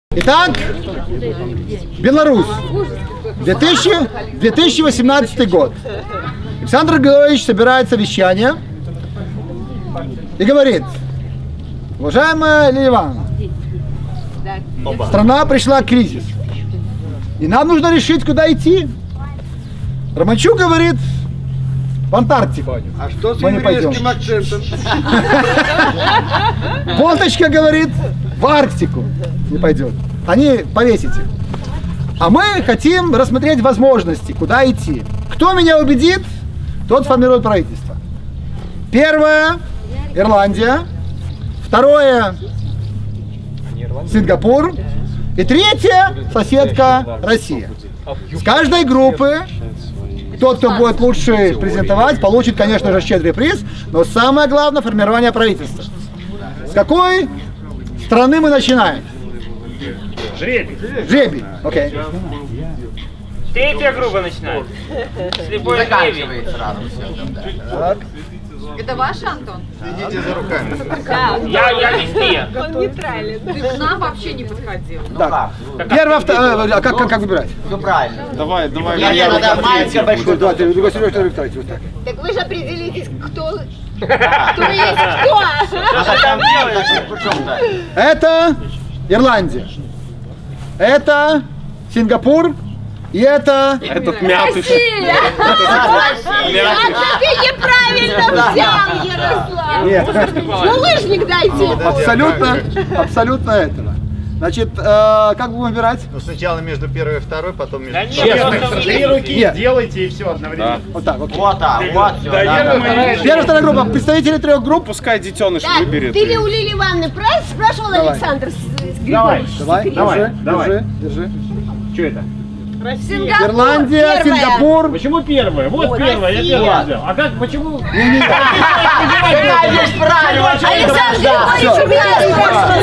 Итак, Беларусь, 2018 год. Александр Григорьевич собирает совещание и говорит: уважаемая Лилия Ивановна, страна пришла в кризис, и нам нужно решить, куда идти. Романчук говорит: в Антарктику. А что с мы не пойдем. акцентом? Болточка говорит: в Арктику не пойдет. Они повесите. А мы хотим рассмотреть возможности, куда идти. Кто меня убедит, тот формирует правительство. Первое — Ирландия. Второе — Сингапур. И третье — соседка Россия. С каждой группы тот, кто будет лучше презентовать, получит, конечно же, щедрый приз. Но самое главное — формирование правительства. С какой страны мы начинаем? Жребий. Жребий. Окей. Третья группа начинает. Слепой жребий. Так. Это ваш, Антон? Идите за руками. Я везде. Он нейтрален. Ты к нам вообще не подходил. Так. Первое, второе. Как выбирать? Все правильно. Давай. Я маленькая, большой. Да, ты другой Сережа, Викторович, вот так. Так вы же определитесь, кто есть кто. Это Ирландия. Это Сингапур. И это... Этот мякиш. Россия! Ты неправильно взял, Ярослав. Нет. Ну лыжник дайте. Абсолютно этого. Значит, как будем выбирать? Ну сначала между первой и второй, потом между... Честно, Три руки Нет. делайте и все одновременно. Вот так, окей. Вот так, вот все. Первая, вторая группа. Представители трех групп. Пускай детеныш Так, выберет. ты ли у Лилии Ивановны спрашивал Давай. Александр Григорьевич? Давай, держи. Что это? Сингапур. Ирландия, Первая. Сингапур. Почему первая? Вот первая, я первая взял. А как, почему? Александр Григорьевич у меня из прошлого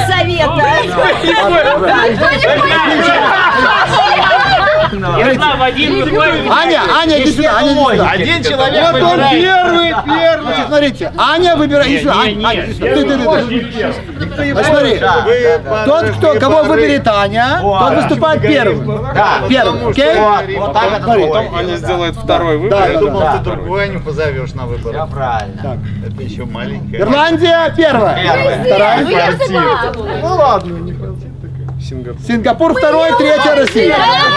совета. Ярослав, один выходит. Аня, иди сюда, Аня, иди сюда. Один человек Вот он выбирает. Значит, смотрите, Аня выбирает. Иди сюда, Аня, иди сюда. Значит, смотри, тот, кого выберет Аня, тот выступает первым. Первым, окей? Вот так это Потом Аня сделает второй выбор. Да, Я да, думал, да. ты другую Аню позовешь на выбор. Все правильно. Это еще маленькая. Ирландия первая. Ну Вторая. я сама. Ну ладно. Сингапур. Сингапур второй, третья Россия.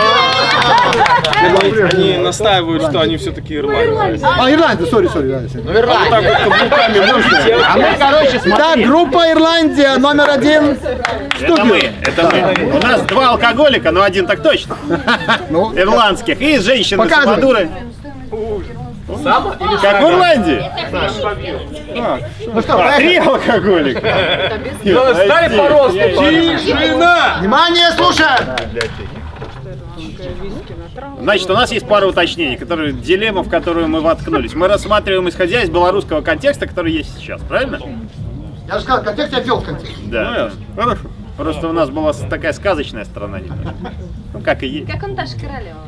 Они настаивают, что они все-таки ирландцы. Ирландия, сори. Ну, Ирландия. Так вот каблуками можете. А мы, короче, смотри. Итак, группа Ирландия номер один. Это мы. У нас два алкоголика, но один так точно. Ну, Ирландских. И женщины с Показывай. Мадуры. Как в Ирландии. ну что, Три алкоголика. Стали по росту. Тишина! внимание, слушаем. Значит, у нас есть пара уточнений, которые дилемма, в которую мы воткнулись. Мы рассматриваем, исходя из белорусского контекста, который есть сейчас, правильно? Я же сказал, контекст, я ввел контекст. Да. Хорошо. Просто у нас была такая сказочная страна немножко. Ну, как и есть. Как он Таша Королева.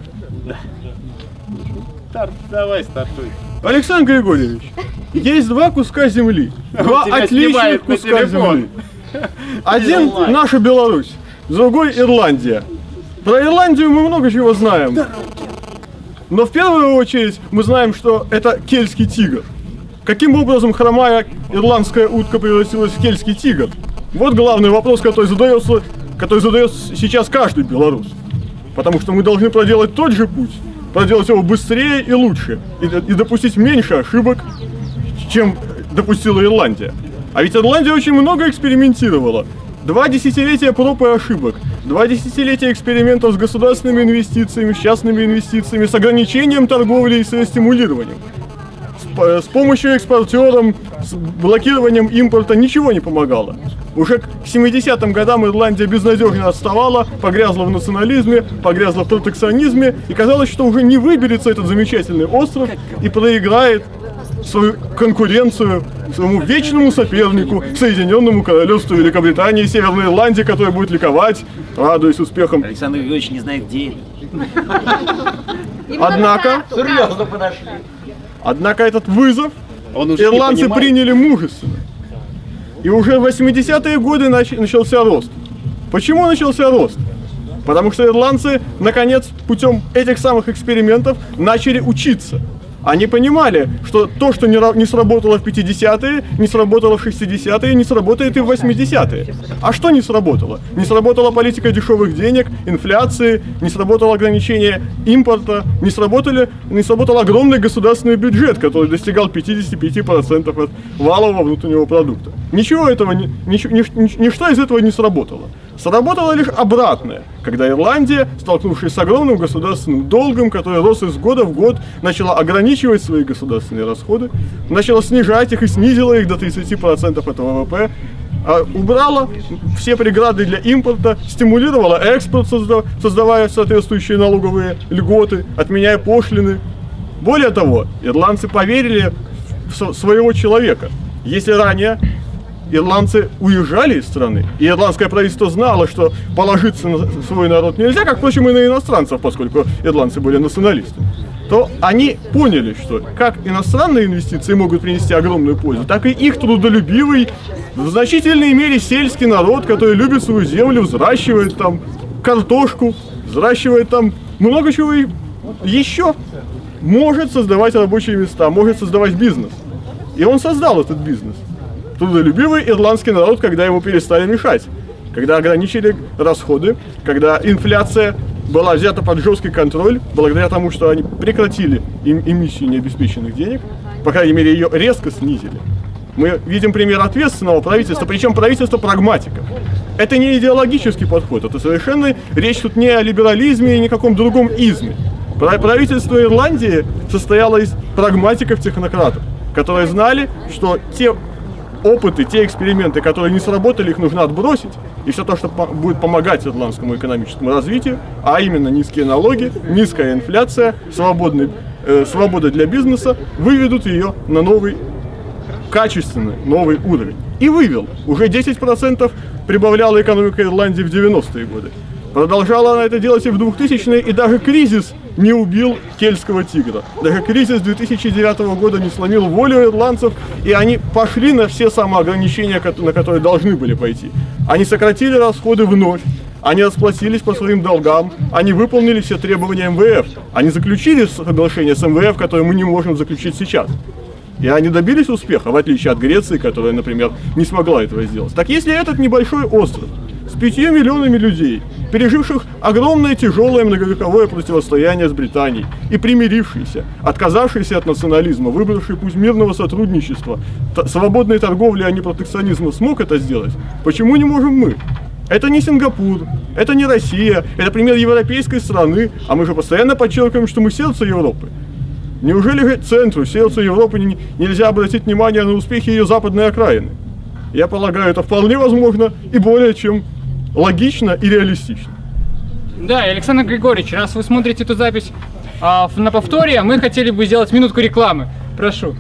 Давай, стартуй. Александр Григорьевич, есть два куска земли. Два Тебя отличных снимают на куска телефон. земли. Один наша Беларусь, другой Ирландия. Про Ирландию мы много чего знаем. Но в первую очередь мы знаем, что это кельтский тигр. Каким образом хромая ирландская утка превратилась в кельтский тигр? Вот главный вопрос, который задается сейчас каждый белорус. Потому что мы должны проделать тот же путь, проделать его быстрее и лучше, и допустить меньше ошибок, чем допустила Ирландия. А ведь Ирландия очень много экспериментировала. 2 десятилетия проб и ошибок, 2 десятилетия экспериментов с государственными инвестициями, с частными инвестициями, с ограничением торговли и с стимулированием. С помощью экспортерам, с блокированием импорта ничего не помогало. Уже к 70-м годам Ирландия безнадежно отставала, погрязла в национализме, погрязла в протекционизме, и казалось, что уже не выберется этот замечательный остров и проиграет свою конкуренцию своему вечному сопернику, Соединенному Королевству Великобритании и Северной Ирландии, которая будет ликовать, радуясь успехам. Александр Григорьевич не знает, где это. Однако, Серьезно подошли. однако этот вызов Он уже не ирландцы понимает. приняли мужественно. И уже в 80-е годы начался рост. Почему начался рост? Потому что ирландцы, наконец, путем этих самых экспериментов начали учиться. Они понимали, что то, что не сработало в 50-е, не сработало в 60-е, не сработает и в 80-е. А что не сработало? Не сработала политика дешевых денег, инфляции, не сработало ограничение импорта, не сработал огромный государственный бюджет, который достигал 55% от валового внутреннего продукта. Ничто из этого не сработало. Сработало лишь обратное, когда Ирландия, столкнувшись с огромным государственным долгом, который рос из года в год, начала ограничивать свои государственные расходы, начала снижать их и снизила их до 30% от ВВП, убрала все преграды для импорта, стимулировала экспорт, создавая соответствующие налоговые льготы, отменяя пошлины. Более того, ирландцы поверили в своего человека. Если ранее ирландцы уезжали из страны, и ирландское правительство знало, что положиться на свой народ нельзя, как, впрочем, и на иностранцев, поскольку ирландцы были националистами, то они поняли, что как иностранные инвестиции могут принести огромную пользу, так и их трудолюбивый, в значительной мере сельский народ, который любит свою землю, взращивает там картошку, взращивает там много чего еще, может создавать рабочие места, может создавать бизнес. И он создал этот бизнес. Трудолюбивый ирландский народ, когда ему перестали мешать, когда ограничили расходы, когда инфляция была взята под жесткий контроль, благодаря тому, что они прекратили эмиссию необеспеченных денег, по крайней мере, ее резко снизили. Мы видим пример ответственного правительства, причем правительства прагматиков. Это не идеологический подход, это совершенно речь тут не о либерализме и никаком другом изме. Правительство Ирландии состояло из прагматиков-технократов, которые знали, что те опыты, те эксперименты, которые не сработали, их нужно отбросить. И все то, что будет помогать ирландскому экономическому развитию, а именно низкие налоги, низкая инфляция, свобода для бизнеса, выведут ее на новый, качественный, новый уровень. И вывел. Уже 10% прибавляла экономика Ирландии в 90-е годы. Продолжала она это делать и в 2000-е, и даже кризис не убил кельтского тигра. Даже кризис 2009 года не сломил волю ирландцев, и они пошли на все самоограничения, на которые должны были пойти. Они сократили расходы вновь, они расплатились по своим долгам, они выполнили все требования МВФ, они заключили соглашение с МВФ, которое мы не можем заключить сейчас. И они добились успеха, в отличие от Греции, которая, например, не смогла этого сделать. Так если этот небольшой остров с 5 миллионами людей, переживших огромное тяжелое многовековое противостояние с Британией и примирившийся, отказавшийся от национализма, выбравший путь мирного сотрудничества, свободной торговли, а не протекционизма, смог это сделать, почему не можем мы? Это не Сингапур, это не Россия, это пример европейской страны, а мы же постоянно подчеркиваем, что мы сердце Европы. Неужели же центру, сердцу Европы нельзя обратить внимание на успехи ее западной окраины? Я полагаю, это вполне возможно и более чем логично и реалистично. Да, и Александр Григорьевич, раз вы смотрите эту запись на повторе, мы хотели бы сделать минутку рекламы. Прошу.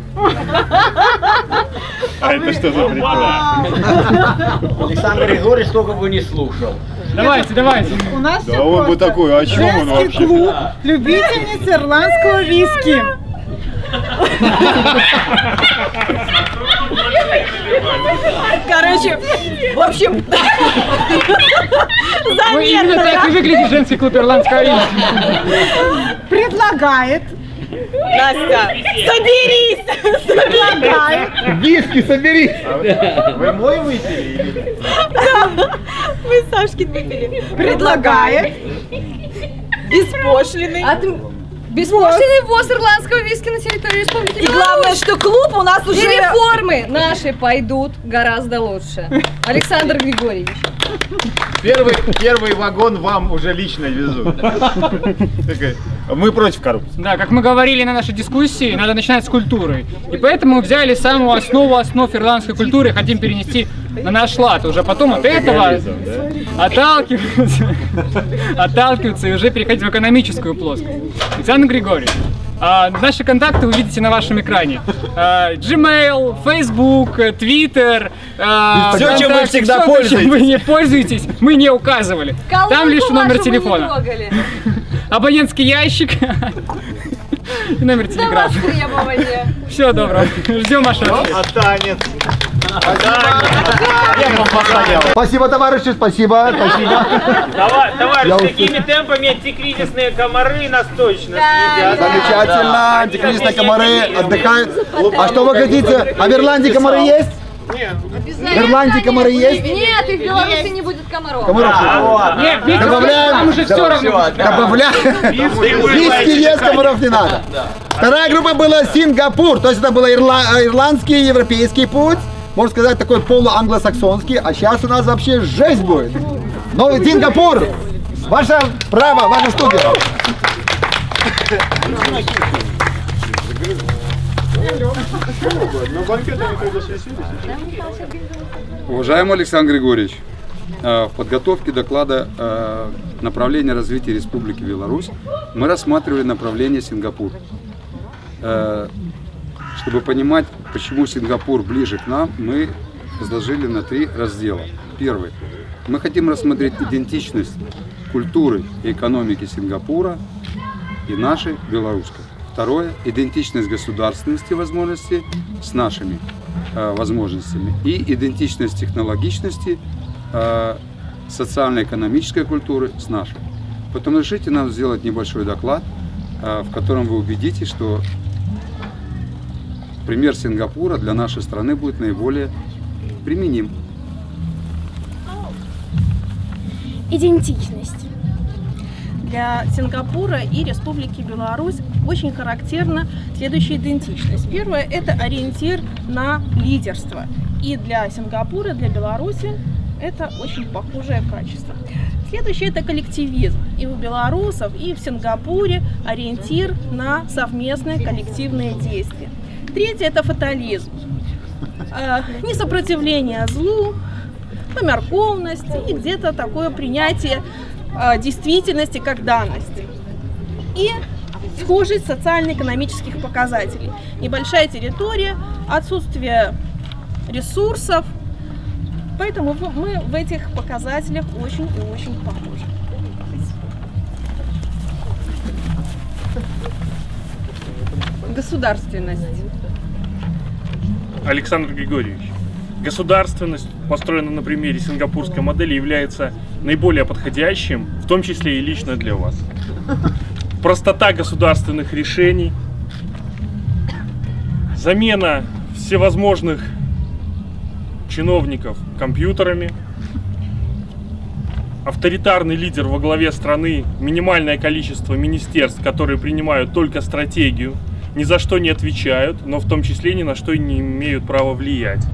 А это что за реклама? Александр Григорьевич только бы не слушал. Давайте. У нас Да он бы такой, о чем он женский вообще? клуб любительниц ирландского виски. Короче, в общем, Именно так и выглядит женский клуб ирландского виски. Предлагает. Настя, соберись! Предлагает. Виски собери! Вы мой выпили или Мы Сашкин выпили. Предлагает. Беспошлиный. Беспошлиный ввоз ирландского виски на территорию Республики И главное, что клуб у нас И уже... реформы наши пойдут гораздо лучше. Александр Григорьевич. Первый вагон вам уже лично везут. Мы против коррупции. Да, как мы говорили на нашей дискуссии, надо начинать с культуры. И поэтому мы взяли самую основу основ ирландской культуры и хотим перенести на наш лад. Уже потом от этого отталкиваться и уже переходить в экономическую плоскость. Александр Григорьевич, наши контакты вы видите на вашем экране. Gmail, Facebook, Twitter, Все, чем вы всегда чем пользуетесь. вы не пользуетесь, мы не указывали. Там лишь номер телефона. Абонентский ящик и номер телеграфа. Всего доброго. Ждем вашего. А танец? Спасибо, товарищи, спасибо. Товарищ, такими темпами антикризисные комары нас точно съедят. Замечательно, антикризисные комары отдыхают. А что вы хотите? А в Ирландии комары есть? Нет. В Ирландии комары есть? Нет, и в Беларуси не будет комаров. Нет, добавляем, уже все равно. Добавляем. Виски есть, комаров не надо. Вторая группа была Сингапур, то есть это был ирландский, европейский путь. Можно сказать, такой полуанглосаксонский. А сейчас у нас вообще жесть будет. Новый Сингапур. Ваше право, ваша студия. Уважаемый Александр Григорьевич, в подготовке доклада направления развития Республики Беларусь мы рассматривали направление Сингапур. Чтобы понимать, почему Сингапур ближе к нам, мы разложили на 3 раздела. Первый. Мы хотим рассмотреть идентичность культуры и экономики Сингапура и нашей белорусской. Второе. Идентичность государственности возможностей с нашими возможностями. И идентичность технологичности социально-экономической культуры с нашей. Поэтому разрешите нам сделать небольшой доклад, в котором вы убедитесь, что пример Сингапура для нашей страны будет наиболее применим. Идентичность. Для Сингапура и Республики Беларусь очень характерна следующая идентичность. Первое – это ориентир на лидерство. И для Сингапура, для Беларуси это очень похожее качество. Следующее – это коллективизм. И у белорусов, и в Сингапуре ориентир на совместные коллективные действия. Третье – это фатализм. Несопротивление злу, померкованность и где-то такое принятие действительности как данности. И схожесть социально-экономических показателей. Небольшая территория, отсутствие ресурсов. Поэтому мы в этих показателях очень и очень похожи. Государственность. Александр Григорьевич, государственность, построенная на примере сингапурской модели, является наиболее подходящим, в том числе и лично для вас. Простота государственных решений, замена всевозможных чиновников компьютерами, авторитарный лидер во главе страны, минимальное количество министерств, которые принимают только стратегию, ни за что не отвечают, но в том числе ни на что не имеют права влиять.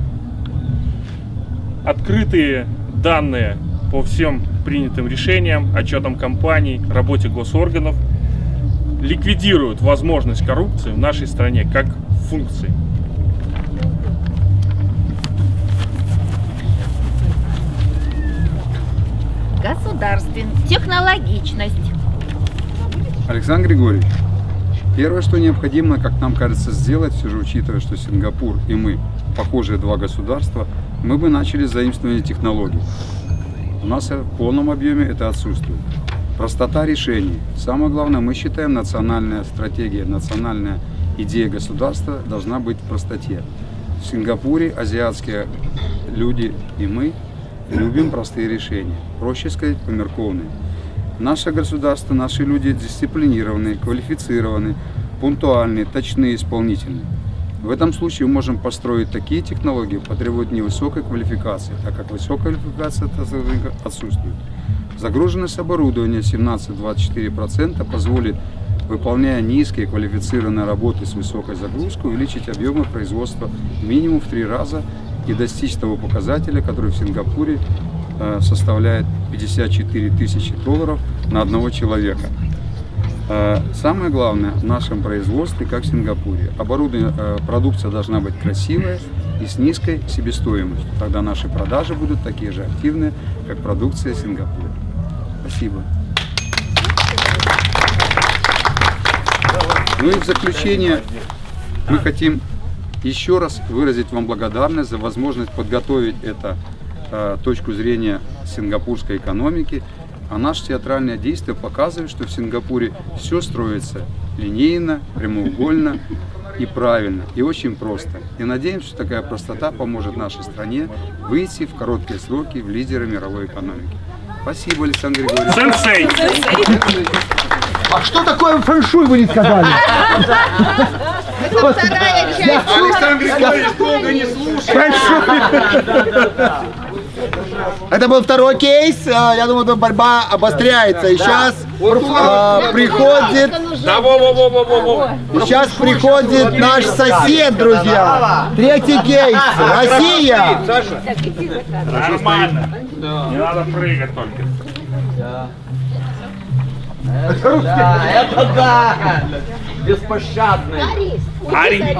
Открытые данные по всем принятым решениям, отчетам компаний, работе госорганов ликвидируют возможность коррупции в нашей стране как функции. Государственность, технологичность. Александр Григорьевич, первое, что необходимо, как нам кажется, сделать, все же учитывая, что Сингапур и мы похожие 2 государства, мы бы начали с заимствования технологий. У нас в полном объеме это отсутствует. Простота решений. Самое главное, мы считаем, национальная стратегия, национальная идея государства должна быть в простоте. В Сингапуре азиатские люди и мы любим простые решения. Проще сказать, померкованные. Наше государство, наши люди дисциплинированные, квалифицированные, пунктуальные, точные, исполнительные. В этом случае мы можем построить такие технологии, потребуют невысокой квалификации, так как высокая квалификация отсутствует. Загруженность оборудования 17-24% позволит, выполняя низкие квалифицированные работы с высокой загрузкой, увеличить объемы производства минимум в 3 раза и достичь того показателя, который в Сингапуре составляет $54 тысячи на одного человека. Самое главное в нашем производстве, как в Сингапуре, продукция должна быть красивая и с низкой себестоимостью. Тогда наши продажи будут такие же активные, как продукция Сингапура. Спасибо. Ну и в заключение мы хотим еще раз выразить вам благодарность за возможность подготовить это точку зрения сингапурской экономики. А наше театральное действие показывает, что в Сингапуре все строится линейно, прямоугольно, и правильно, и очень просто. И надеемся, что такая простота поможет нашей стране выйти в короткие сроки в лидеры мировой экономики. Спасибо, Александр Григорьевич. Сенсей! А что такое фэншуй, вы не сказали? Это вторая часть. Александр Григорьевич долго не слушает. Это был второй кейс. Я думаю, там борьба обостряется. И сейчас приходит... И сейчас приходит наш сосед, друзья. Третий кейс. Россия. Нормально. Не надо прыгать только. Да, это да! Беспощадный. Ари.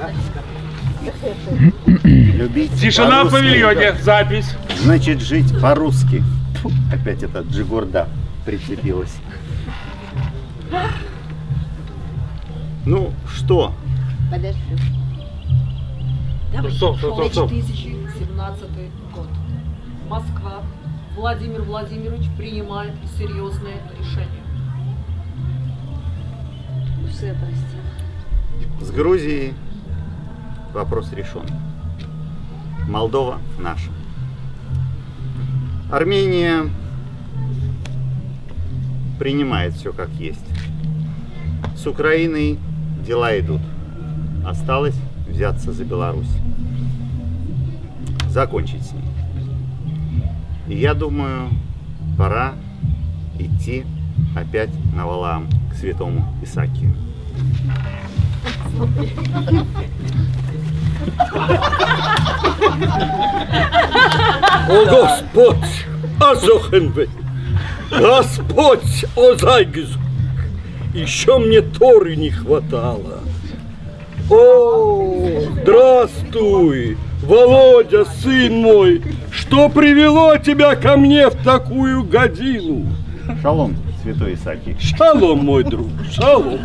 Любить Тишина в по-русски. павильоне. Запись. Значит, жить по-русски. Фу, опять эта джигурда прицепилась. Ну, что? Подожди. Стоп. 2017 год. Москва. Владимир Владимирович принимает серьезное решение. С Грузией вопрос решен. Молдова наша. Армения принимает все как есть. С Украиной дела идут. Осталось взяться за Беларусь. Закончить с ней. И я думаю, пора идти опять на Валаам к святому Исаакию. О Господь, Азохенбе, Господь, о Зайгизу, еще мне Торы не хватало. О, здравствуй, Володя, сын мой, что привело тебя ко мне в такую годину? Шалом, святой Исаакий. Шалом, мой друг, шалом.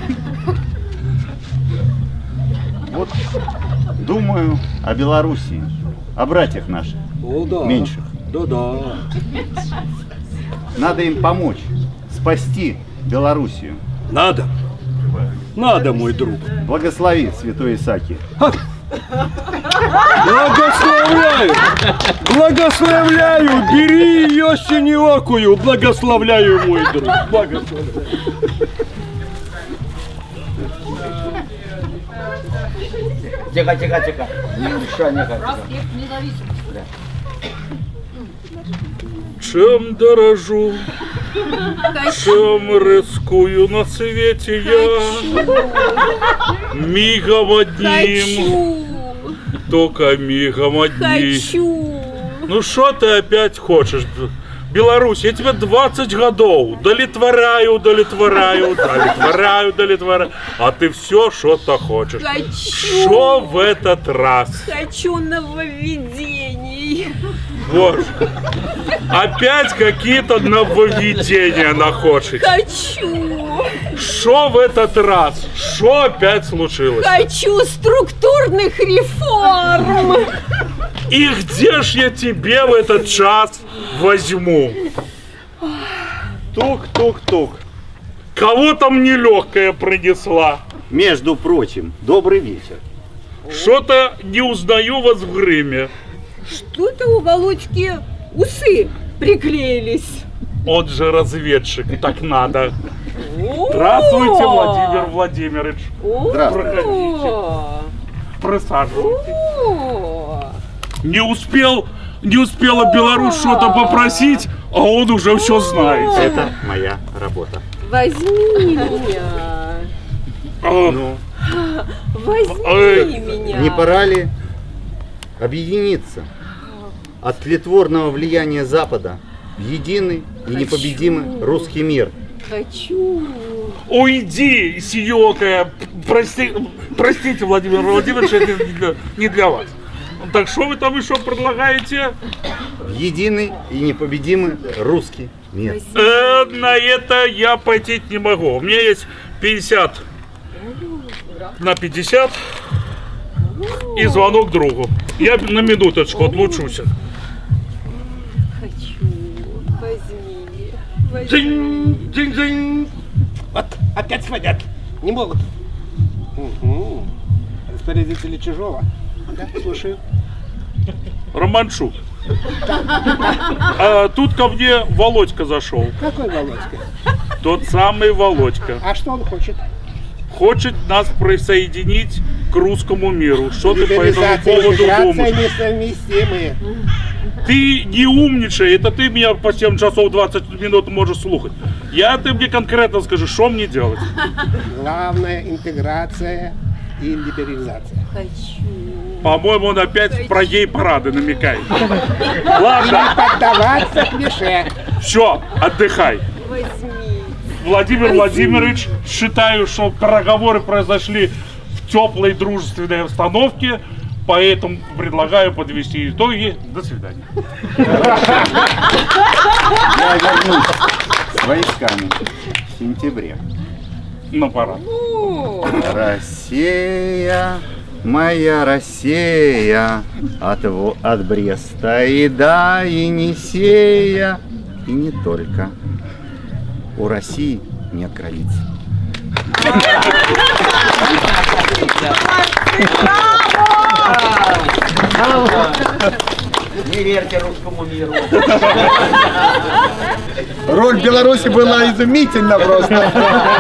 Вот думаю о Белоруссии, о братьях наших, О, да. меньших. Да. Надо им помочь, спасти Белоруссию. Надо, мой друг. Благослови, святой Исаакий. Благословляю, бери ее синеокую, благословляю, мой друг, благословляю. Тихо. Не мешай, не Проспект Независимости. Чем дорожу, чем рискую на свете я, мигом одним, только мигом одним. Ну что ты опять хочешь? Беларусь, я тебе 20 годов удовлетворяю, а ты все что-то хочешь. Что в этот раз? Хочу нововведений. Боже, опять какие-то нововведения находишь. Хочу. Что в этот раз? Что опять случилось? Хочу структурных реформ. И где ж я тебе в этот час возьму? Тук-тук-тук. Кого там нелегкая принесла? Между прочим, добрый вечер. Что-то не узнаю вас в гриме. Что-то у Володьки усы приклеились. Он же разведчик, так надо. Здравствуйте, Владимир Владимирович. Проходите. Присаживайтесь. Не успела Беларусь что-то попросить, а он уже все знает. Это моя работа. Возьми меня. Ну, Возьми меня. не пора ли объединиться от тлетворного влияния Запада в единый и непобедимый русский мир? Хочу. Уйди, сиёкая. Простите, Владимир Владимирович, это не для вас. Так что вы там еще предлагаете? Единый и непобедимый русский мир. На это я пойти не могу. У меня есть 50 на 50 и звонок другу. Я на минуточку отлучусь. Хочу. Возьми. Дзинь. Вот, опять звонят. Не могут. Распорядители Чижова. Да, слушаю. Романчук. Тут ко мне Володька зашел. Какой Володька? Тот самый Володька. А что он хочет? Хочет нас присоединить к русскому миру. Что ты по этому поводу думаешь? Несовместимые. Ты не умничай, это ты меня по 7 часов 20 минут можешь слухать. Ты мне конкретно скажи, что мне делать? Главная интеграция и либерализация. По-моему, он опять про гей-парады намекает. Ладно. Не поддаваться клише. Все, отдыхай. Владимир Владимирович, считаю, что переговоры произошли в теплой дружественной обстановке, поэтому предлагаю подвести итоги. До свидания. Я вернусь с войсками в сентябре. На парад. Россия, моя Россия, от Бреста и до Енисея, и не только. У России нет границ. Не верьте русскому миру. Роль Беларуси была изумительна просто.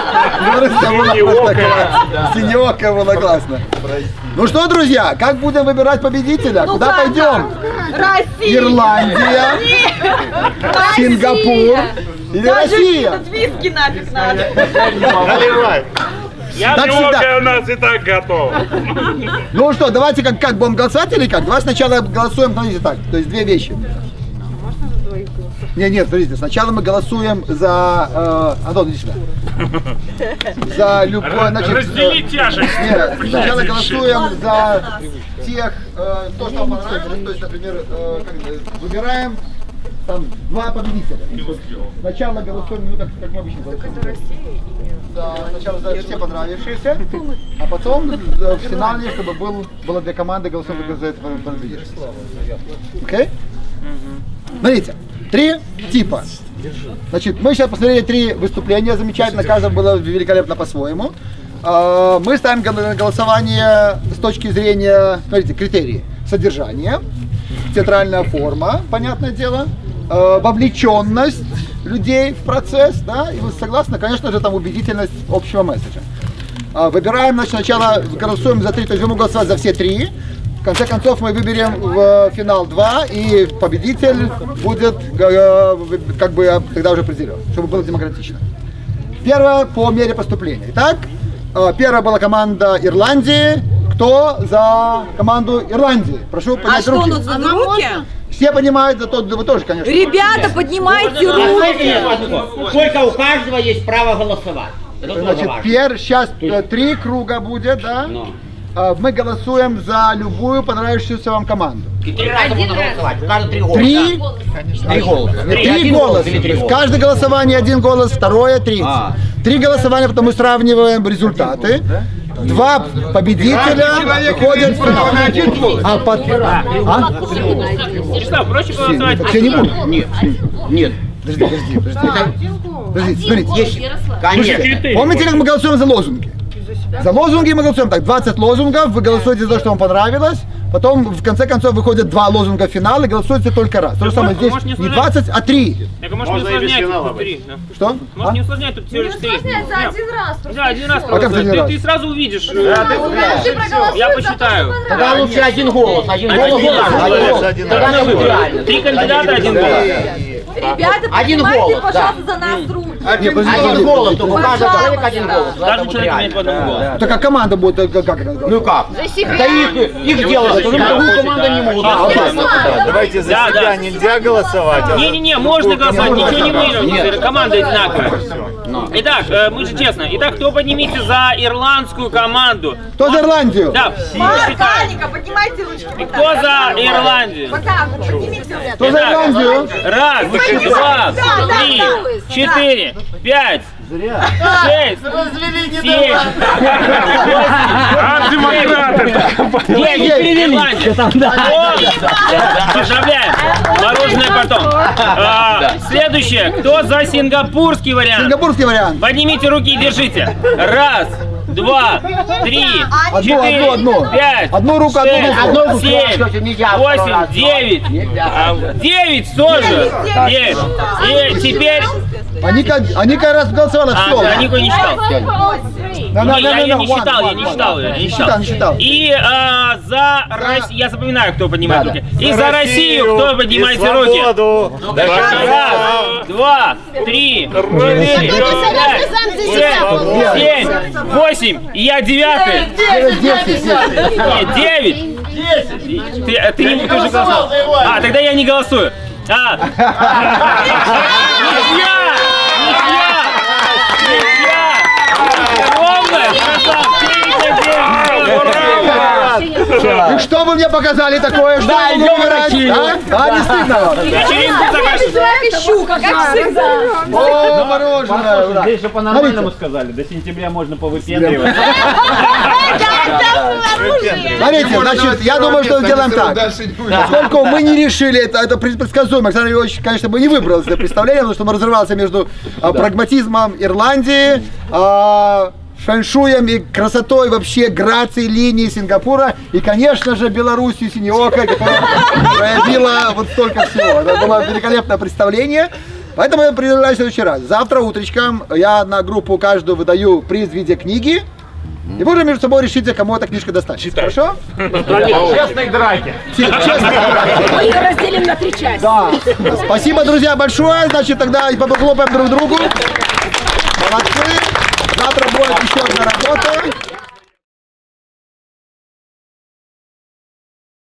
Синеока была классно. Ну что, друзья, как будем выбирать победителя? Куда пойдем? Россия! Ирландия, Сингапур или Россия? Тут виски нафиг надо. Наливай. Так всегда. У нас и так готов. Ну что, давайте как будем голосовать или как? Давай сначала голосуем, смотрите так, то есть две вещи. Нет, смотрите, сначала мы голосуем за... Антон, иди сюда. За любое... Значит, раздели тяжесть. Нет, сначала голосуем за тех, то, что вам понравилось, то есть, например, выбираем там два победителя. Сначала голосуем, ну как мы обычно голосуем. Да, сначала за все понравившиеся, а потом в финале, чтобы было две команды, голосуем за это победителя. Окей? Смотрите, три типа. Значит, мы сейчас посмотрели три выступления, замечательно, каждое было великолепно по-своему. Мы ставим на голосование с точки зрения, смотрите, критерии. Содержание, театральная форма, понятное дело, вовлеченность людей в процесс, да, и вы согласны, конечно же, там убедительность общего месседжа. Выбираем, значит, сначала голосуем за три, то есть вы можете голосовать за все три. В конце концов мы выберем в финал 2, и победитель будет как бы тогда уже определен, чтобы было демократично. Первое по мере поступления. Итак, первая была команда Ирландии. Кто за команду Ирландии? Прошу поднять руки. А что, за руки? Все понимают, зато вы тоже, конечно. Ребята, поднимайте руки. Сколько у каждого есть право голосовать? Значит, сейчас 3 круга будет, да? Мы голосуем за любую понравившуюся вам команду. И 3 раза можно голосовать. Каждый 3 голоса. 3 голоса. 3 голоса. Каждое голосование 1 голос, второе 3. 3 голосования, потом мы сравниваем результаты. 2 победителя выходят в финал. Что, проще голосовать? Все не будут? Нет. Подождите, смотрите. Конечно. Помните, как мы голосуем за лозунги? За лозунги мы голосуем так, 20 лозунгов, вы голосуете за то, что вам понравилось, потом в конце концов выходят 2 лозунга в финал и голосуете только раз. То же самое здесь не 20, а 3. Так, может не усложнять тут 3. Что? Может не усложнять тут всего лишь 3. Не усложняется, один раз. Да, один раз. А как один раз? Ты сразу увидишь. Ты проголосуй, Я посчитаю. Тогда лучше 1 голос. 1 голос. Тогда на выбор. 3 кандидата, 1 голос. Ребята, Один поднимайте, голос, пожалуйста, за нас руки. Один голос, только у каждого человека 1 голос. Каждый человек имеет по одному голосу. Так а команда будет как это? Ну как? За себя. Да их дело, другую команду не могут. Давайте за себя нельзя голосовать. Не-не-не, можно голосовать, ничего не выигрывать, команда одинаковая. Итак, мы же честно. Итак, кто поднимите за ирландскую команду? Кто за Ирландию? Да, Аника, поднимайте ручки. и кто за Ирландию? Вот так вот, поднимите. Кто за Ирландию? Раз, 2, 3, 4, 5, 6, 7, 8, 9, Ирландия. Дешевляем. Мороженое потом. Следующее. Кто за сингапурский вариант? Сингапурский вариант. Поднимите руки и держите. Раз, 2, 3, 4, одну. 5, Одну руку, 6, одну руку. 7, 8, 9, 9 тоже. 9. И теперь... Они как раз голосовали, все. Да, никто не считал. Я не считал ее. И за Россию, я запоминаю, кто поднимает руки. И за Россию, кто поднимаете руки? Раз, 2, 3, 4, 5, 6, 7, 8. И я 9. Нет, 9. Ты не уже голосовал. Тогда я не голосую. И что вы мне показали такое? Что вы мне играть? Не стыдно вам? Щука, как всегда. О, мороженое. Здесь же по-нормальному сказали, до сентября можно повыпендривать. Смотрите, значит, я думаю, что сделаем так. Поскольку мы не решили, это предсказуемо, Александр Григорьевич, конечно, бы не выбрал это представление, потому что мы разрывался между прагматизмом Ирландии, фэншуем и красотой вообще грацией линии Сингапура и, конечно же, Белоруссию синеокой, которая проявила вот столько всего. Это было великолепное представление. Поэтому я предлагаю в следующий раз. Завтра утречком я на группу каждую выдаю приз в виде книги. И вы уже между собой решите, кому эта книжка достанется. Хорошо? Честной драки. Мы ее разделим на 3 части. Да. Спасибо, друзья, большое. Значит, тогда и похлопаем друг другу. Молодцы. Завтра будет еще одна работа.